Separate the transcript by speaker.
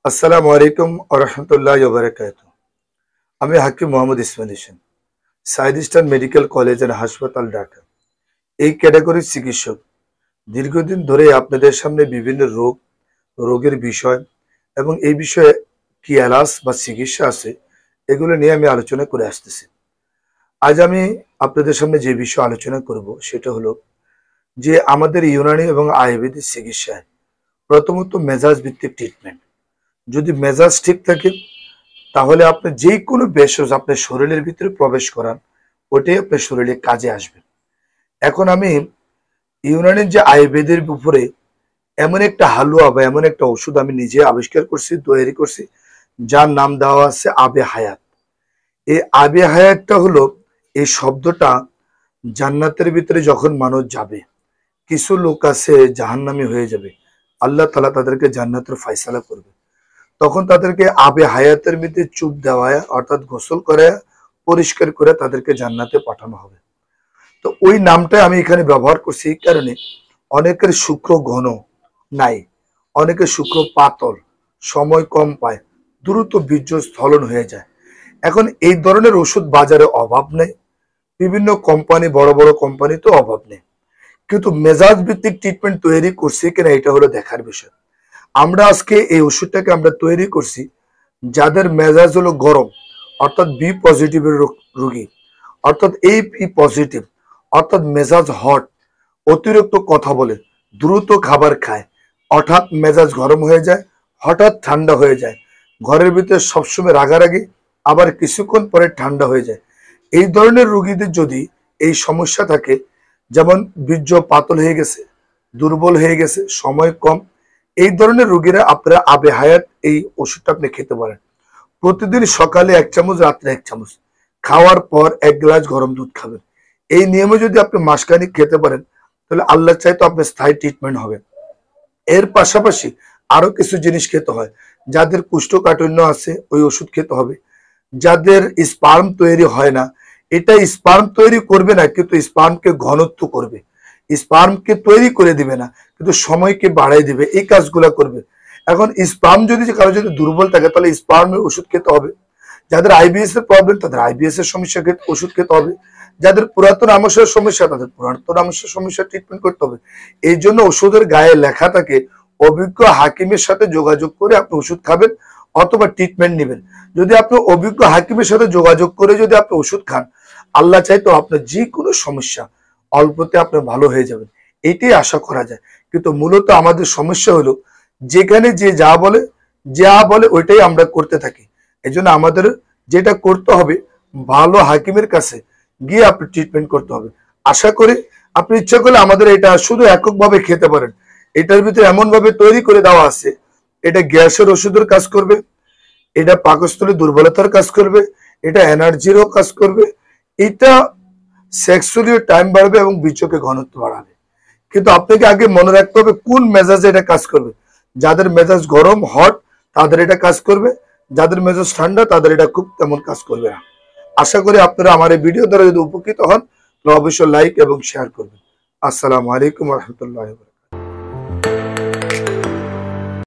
Speaker 1: আসসালামু আলাইকুম ওয়া রাহমাতুল্লাহি ওয়া বারাকাতুহু। আমি Hakim Mohammad Ismail Hossain, Syed eastern medical college and হাসপাতাল, ঢাকা। এই ক্যাটাগরির চিকিৎসক। দীর্ঘদিন ধরে আপনাদের সামনে বিভিন্ন রোগের বিষয় এবং এই বিষয়ে কি এলাজ বা চিকিৎসা আছে এগুলো নিয়ে আমি আলোচনা করে আসতেছি। আজ আমি আপনাদের সামনে যে বিষয় আলোচনা করব সেটা হলো যে আমাদের ইউনানি এবং আয়ুর্বেদিক চিকিৎসায় প্রথমত মেজাজ ভিত্তিক ট্রিটমেন্ট। যদি মেজাজ ঠিক থাকে তাহলে আপনি যে কোনো ভেষজ আপনার শরীরের ভিতরে প্রবেশ করান, ওটাই আপনার শরীরে কাজে আসবে। এখন আমি ইউনানির যে আয়ুর্বেদের উপরে এমন একটা হালুয়া বা এমন একটা ওষুধ আমি নিজে আবিষ্কার করছি, তৈরি করছি, যার নাম দেওয়া আছে আবে হায়াত। এই আবে হায়াতটা হলো, এই শব্দটা জান্নাতের ভিতরে যখন মানুষ যাবে, কিছু লোক আছে জাহান্নামী হয়ে যাবে, আল্লাহ তাআলা তাদেরকে জান্নাতের ফয়সালা করবে, তখন তাদেরকে আবে হায়াতের মধ্যে চুপ দেওয়ায় অর্থাৎ গোসল করে পরিষ্কার করে তাদেরকে জান্নাতে পাঠানো হবে। তো ওই নামটা আমি এখানে ব্যবহার করছি এই কারণে, অনেকের শুক্র ঘন নাই, অনেকের শুক্র পাতল, সময় কম পায়, দ্রুত বীর্য স্খলন হয়ে যায়। এখন এই ধরনের ওষুধ বাজারে অভাব নেই, বিভিন্ন কোম্পানি, বড় বড় কোম্পানি তো অভাব নেই, কিন্তু মেজাজ ভিত্তিক ট্রিটমেন্ট তৈরি করছে কিনা এটা হলো দেখার বিষয়। আমরা আজকে এই ওষুধটাকে আমরা তৈরি করছি যাদের মেজাজ হলো গরম, অর্থাৎ বি পজিটিভের রোগী, অর্থাৎ এই বি পজিটিভ, অর্থাৎ মেজাজ হট, অতিরিক্ত কথা বলে, দ্রুত খাবার খায়, হঠাৎ মেজাজ গরম হয়ে যায়, হঠাৎ ঠান্ডা হয়ে যায়, ঘরের ভিতরে সবসময় রাগারাগি, আবার কিছুক্ষণ পরে ঠান্ডা হয়ে যায়। এই ধরনের রোগীদের যদি এই সমস্যা থাকে, যেমন বীর্য পাতল হয়ে গেছে, দুর্বল হয়ে গেছে, সময় কম, এই ধরনের রোগীরা আপনারা আবে হায়াত এই ওষুধটা আপনি খেতে পারেন। প্রতিদিন সকালে 1 চামচ, রাত্রে 1 চামচ, খাওয়ার পর 1 গ্লাস গরম দুধ খাবেন। এই নিয়মে যদি আপনি মাসখানিক খেতে পারেন তাহলে আল্লাহ চাই তো আপনার স্থায়ী ট্রিটমেন্ট হবে। এর পাশাপাশি আরো কিছু জিনিস খেতে হয়। যাদের কোষ্ঠকাঠিন্য আছে ওই ওষুধ খেতে হবে। যাদের স্পার্ম তৈরি হয় না, এটা স্পার্ম তৈরি করবে না কিন্তু স্পার্মকে ঘনত্ব করবে, স্পার্মকে তৈরি করে দিবে না কিন্তু সময়কে বাড়াই দিবে, এই কাজগুলো করবে। এখন স্পার্ম যদি কারো যদি দুর্বল থাকে তাহলে স্পার্মের ওষুধ খেতে হবে। যাদের আইবিএস এর প্রবলেম তাদের আইবিএস এর সমস্যা ওষুধ খেতে হবে। যাদের পুরাতন আমাশয়ের সমস্যা তাদের পুরাতন আমাশয়ের সমস্যা ট্রিটমেন্ট করতে হবে। এই জন্য ওষুধের গায়ে লেখা থাকে অভিজ্ঞ হাকিমের সাথে যোগাযোগ করে আপনি ওষুধ খাবেন অথবা ট্রিটমেন্ট নেবেন। যদি আপনি অভিজ্ঞ হাকিমের সাথে যোগাযোগ করে যদি আপনি ওষুধ খান, আল্লাহ চাইতো আপনার যে কোনো সমস্যা অল্পতে আপনি ভালো হয়ে যাবেন, এটাই আশা করা যায়। কিন্তু মূলত আমাদের সমস্যা হলো যেখানে যে যা বলে ওইটাই আমরা করতে থাকি। এই জন্য আমাদের যেটা করতে হবে, ভালো হাকিমের কাছে গিয়ে আপনি ট্রিটমেন্ট করতে হবে। আশা করি আপনি ইচ্ছা করলে আমাদের এটা শুধু এককভাবে খেতে পারেন। এটার ভিতরে এমন ভাবে তৈরি করে দেওয়া আছে, এটা গ্যাসের ওষুধের কাজ করবে, এটা পাকস্থলী দুর্বলতার কাজ করবে, এটা এনার্জিরও কাজ করবে, এটা সেক্সুয়ালি টাইম বাড়বে এবং বীর্যকে ঘনত্ব বাড়াবে। কিন্তু আপনাকে আগে মনে রাখতে হবে কোন মেজাজে এটা কাজ করবে। যাদের মেজাজ গরম হট তাদের এটা কাজ করবে, যাদের মেজাজ ঠান্ডা তাদের এটা খুব তেমন কাজ করবে না। আশা করি আপনারা আমার এই ভিডিও দ্বারা যদি উপকৃত হন তাহলে অবশ্যই লাইক এবং শেয়ার করবেন। আসসালামু আলাইকুম ওয়া রাহমাতুল্লাহি ওয়া বারাকাতুহু।